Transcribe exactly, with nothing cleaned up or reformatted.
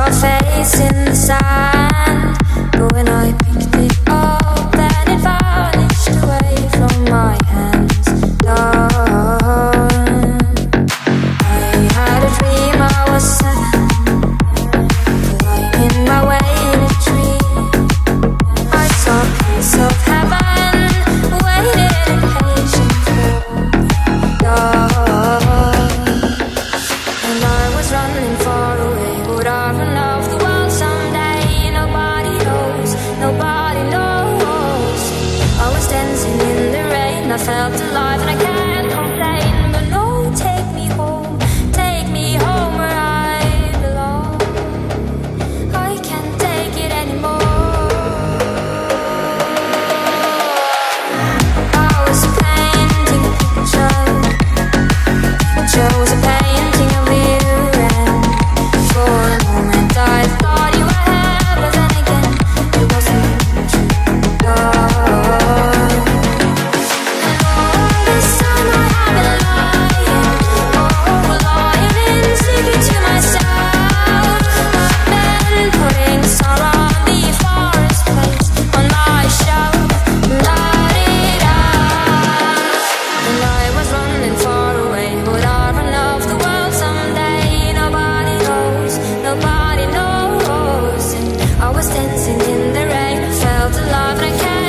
our face in the sand. But when I picked it up, then it vanished away from my hands. Done. I had a dream I was seven, lying in my way in a tree. I saw a piece of heaven, waiting patient for me. Done. And I was running far away. Would I run off the world someday? Nobody knows, nobody knows. I was dancing in the rain, I felt alive and I can't complain. But no, take me home, take me home where I belong. I can't take it anymore. I was painting a picture. Picture was a painting of you, and for a moment I thought you were here, but then again it wasn't true. Love. And all this time I have been lying, oh, lying in secret to myself. I've been putting sorrow on the forest place on my shelf. La-di-da. And I was running far away. Would I run off the world someday? Nobody knows, nobody knows. And I was dancing in the rain, I felt alive and I can't